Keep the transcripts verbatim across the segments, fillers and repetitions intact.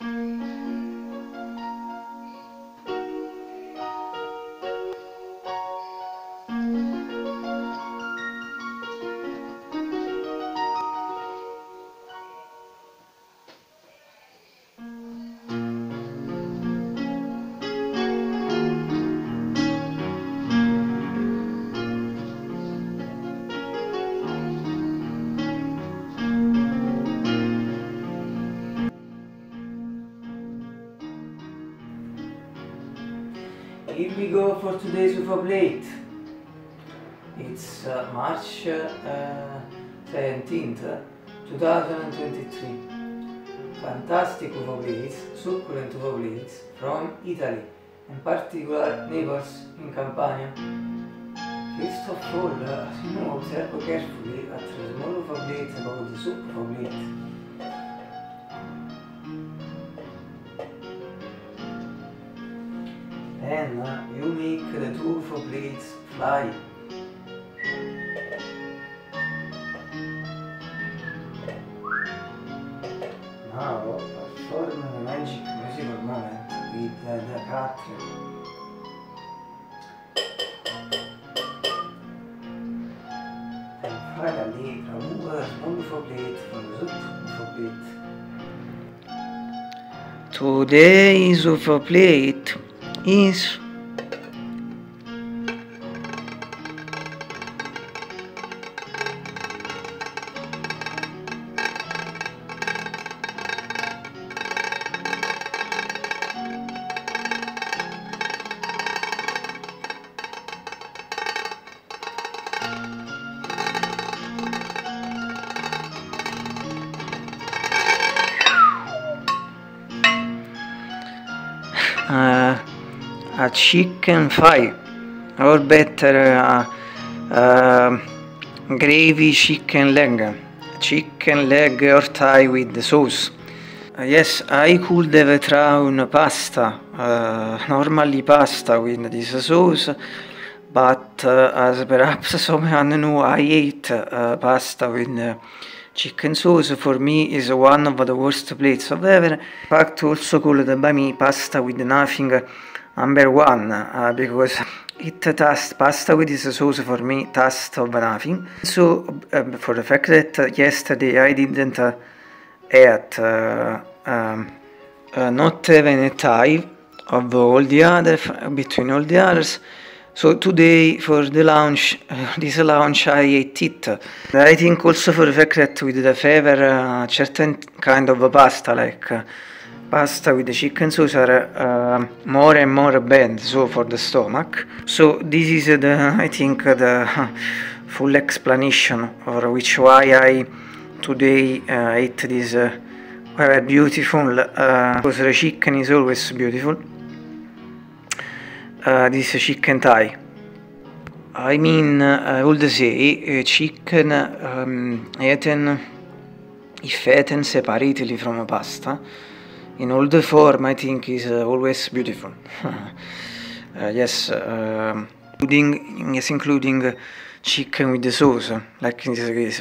Here we go for today's U F O plate. It's uh, March uh, seventeenth, two thousand twenty-three. Fantastic U F O plates, succulent U F O plates from Italy, in particular neighbors in Campania. First of all, uh, as you know, observe carefully at the small U F O plate about the soup U F O plate. Then uh, you make the two U F O plates fly. Now perform the magic musical moment with uh, the cutter. And finally remove a small U F O plate from the soup U F O plate. Today's U F O plate is uh, a chicken thigh, or better uh, uh, gravy chicken leg, chicken leg or thigh with the sauce. Uh, yes, I could have tried pasta, uh, normally pasta with this sauce, but uh, as perhaps someone know, I ate uh, pasta with uh, chicken sauce. For me is one of the worst plates of ever. In fact, also called by me pasta with nothing number one, uh, because it tastes, pasta with this sauce for me tastes of nothing. So uh, for the fact that yesterday I didn't uh, eat uh, um, uh, not even a tie of all the other, between all the others, so today for the lunch, uh, this lunch I ate it. I think also for the fact that with the favor uh, certain kind of pasta like uh, pasta with the chicken sauce are uh, more and more bad, so for the stomach. So this is uh, the, I think uh, the uh, full explanation for which why I today uh, ate this uh, very beautiful, uh, because the chicken is always beautiful, uh, this chicken thigh. I mean, uh, I would say uh, chicken um, eaten, if eaten separately from pasta, in all the form, I think is uh, always beautiful. uh, yes, uh, including, yes, including uh, chicken with the sauce, like in this case.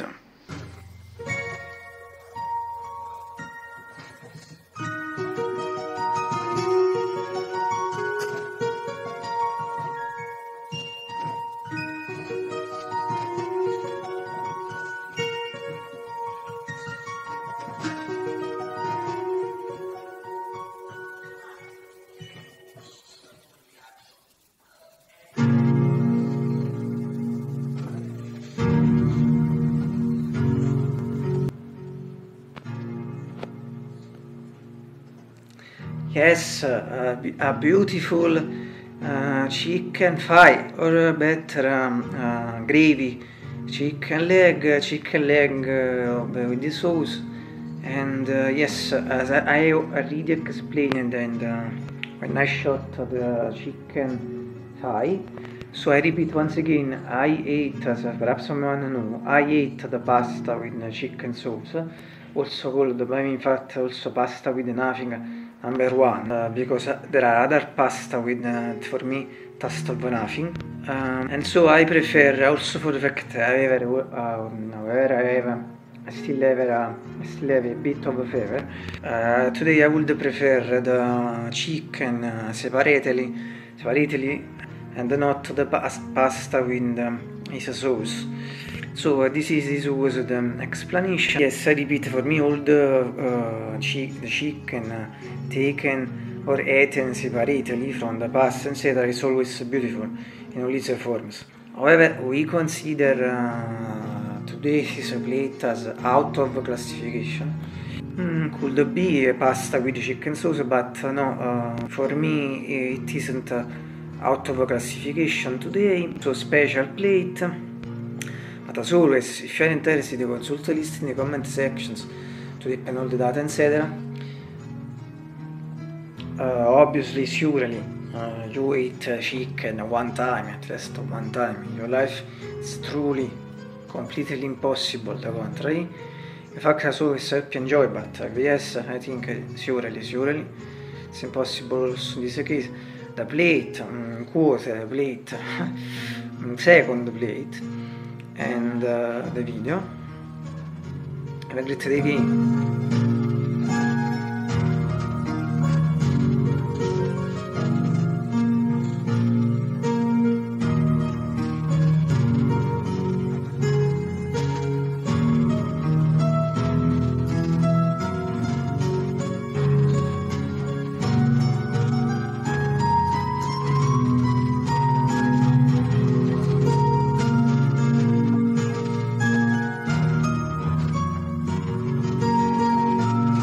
Yes, uh, a beautiful uh, chicken thigh, or better um, uh, gravy, chicken leg, chicken leg uh, with the sauce, and uh, yes, as I, I already explained and uh, when I shot the chicken thigh. So I repeat once again, I ate, as perhaps someone know, I ate the pasta with the chicken sauce, also called by me in fact also pasta with nothing number one, uh, because uh, there are other pasta with, uh, for me, taste of nothing. Um, and so I prefer, also for the fact that I have, uh, whenever I have I still have a, I still have a bit of a fever. Uh, today I would prefer the chicken uh, separately, separately, and not the pas pasta with um, his sauce. So uh, this is this was the explanation. Yes, I repeat, for me all the uh, chi the chicken uh, taken or eaten separately from the pasta, etc., is always beautiful in all its forms. However, we consider uh, today's plate as out of classification. Mm, could be a pasta with chicken sauce, but uh, no, uh, for me it isn't uh, out of classification today. So special plate. But as always, if you are interested, consult the list in the comment sections to depend all the data, et cetera. Uh, obviously, surely, uh, you eat uh, chicken one time, at least one time in your life. It's truly, completely impossible, the contrary. The fact as always I hope you enjoy, but uh, yes, I think uh, surely, surely, it's impossible also in this case. The plate, um, quarter plate, second plate, and uh, the video. Have a great day again.